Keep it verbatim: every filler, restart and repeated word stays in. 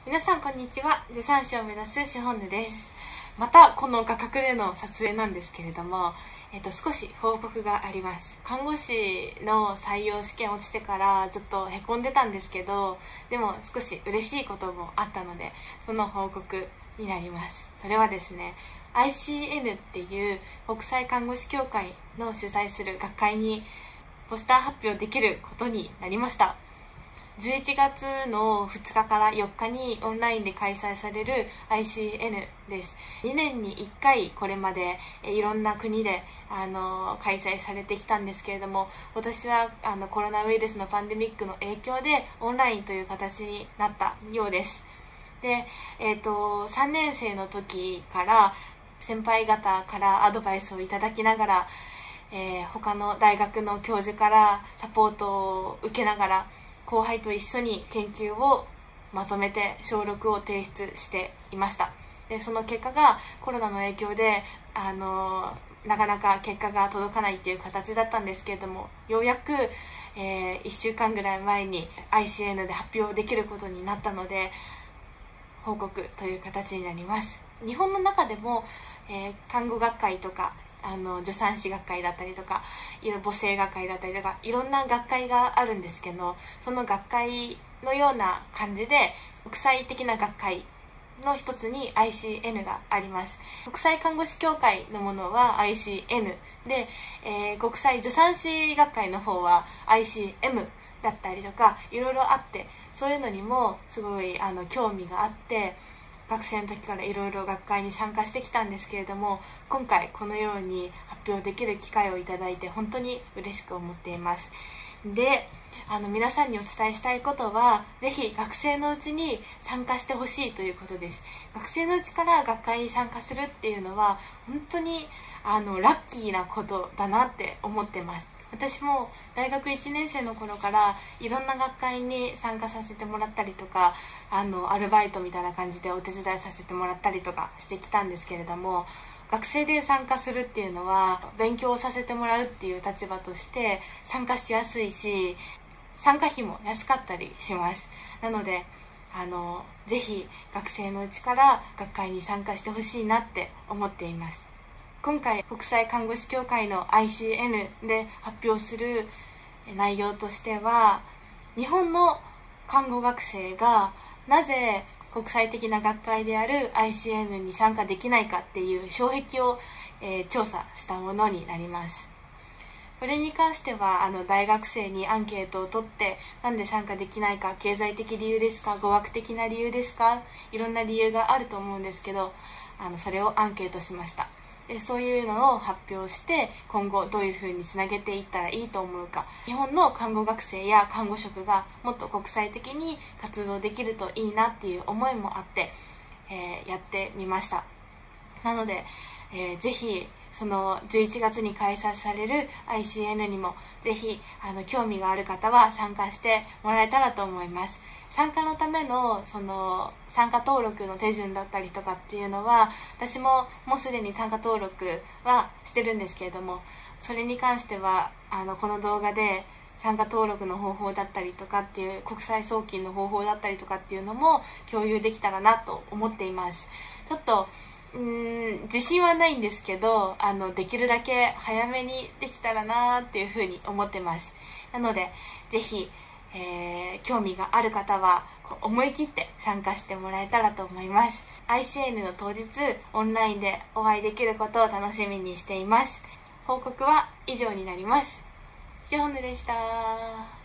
皆さんこんにちは。助産師を目指すシホンヌです。またこの画角での撮影なんですけれども、えっと、少し報告があります。看護師の採用試験落ちてからちょっとへこんでたんですけど、でも少し嬉しいこともあったので、その報告になります。それはですね、アイシーエヌ っていう国際看護師協会の主催する学会にポスター発表できることになりました。じゅういちがつのふつかからよっかにオンラインで開催される アイシーエヌ です。にねんにいっかいこれまでいろんな国であの開催されてきたんですけれども、私はあのコロナウイルスのパンデミックの影響でオンラインという形になったようです。で、えーと、さんねん生の時から先輩方からアドバイスをいただきながら、えー、他の大学の教授からサポートを受けながら後輩と一緒に研究をまとめて小録を提出していました。でその結果がコロナの影響であのなかなか結果が届かないっていう形だったんですけれども、ようやく、えー、いっしゅうかんぐらい前に アイシーエヌ で発表できることになったので報告という形になります。日本の中でも、えー、看護学会とかあの助産師学会だったりとかいろ母性学会だったりとかいろんな学会があるんですけど、その学会のような感じで国際的な学会の一つに アイシーエヌ があります。国際看護師協会のものは アイシーエヌ で、えー、国際助産師学会の方は アイシーエム だったりとかいろいろあって、そういうのにもすごいあの興味があって学生の時からいろいろ学会に参加してきたんですけれども、今回このように発表できる機会をいただいて本当に嬉しく思っています。で、あの皆さんにお伝えしたいことは、ぜひ学生のうちに参加してほしいということです。学生のうちから学会に参加するっていうのは本当にあのラッキーなことだなって思ってます。私も大学いちねん生の頃からいろんな学会に参加させてもらったりとか、あのアルバイトみたいな感じでお手伝いさせてもらったりとかしてきたんですけれども、学生で参加するっていうのは勉強をさせてもらうっていう立場として参加しやすいし、参加費も安かったりします。なのであのぜひ学生のうちから学会に参加してほしいなって思っています。今回国際看護師協会の アイシーエヌ で発表する内容としては、日本の看護学生がなぜ国際的な学会である アイシーエヌ に参加できないかっていう障壁を、えー、調査したものになります。これに関してはあの大学生にアンケートを取って、なんで参加できないか、経済的理由ですか、語学的な理由ですか、いろんな理由があると思うんですけど、あのそれをアンケートしました。でそういうのを発表して、今後どういうふうにつなげていったらいいと思うか、日本の看護学生や看護職がもっと国際的に活動できるといいなっていう思いもあって、えー、やってみました。なので、えー、ぜひそのじゅういちがつに開催される アイシーエヌ にもぜひあの興味がある方は参加してもらえたらと思います。参加のためのその参加登録の手順だったりとかっていうのは、私ももうすでに参加登録はしてるんですけれども、それに関してはあのこの動画で参加登録の方法だったりとかっていう国際送金の方法だったりとかっていうのも共有できたらなと思っています。ちょっとうーん自信はないんですけど、あのできるだけ早めにできたらなっていうふうに思ってます。なのでぜひえー、興味がある方は思い切って参加してもらえたらと思います。アイシーエヌ の当日オンラインでお会いできることを楽しみにしています。報告は以上になります。シホンヌでした。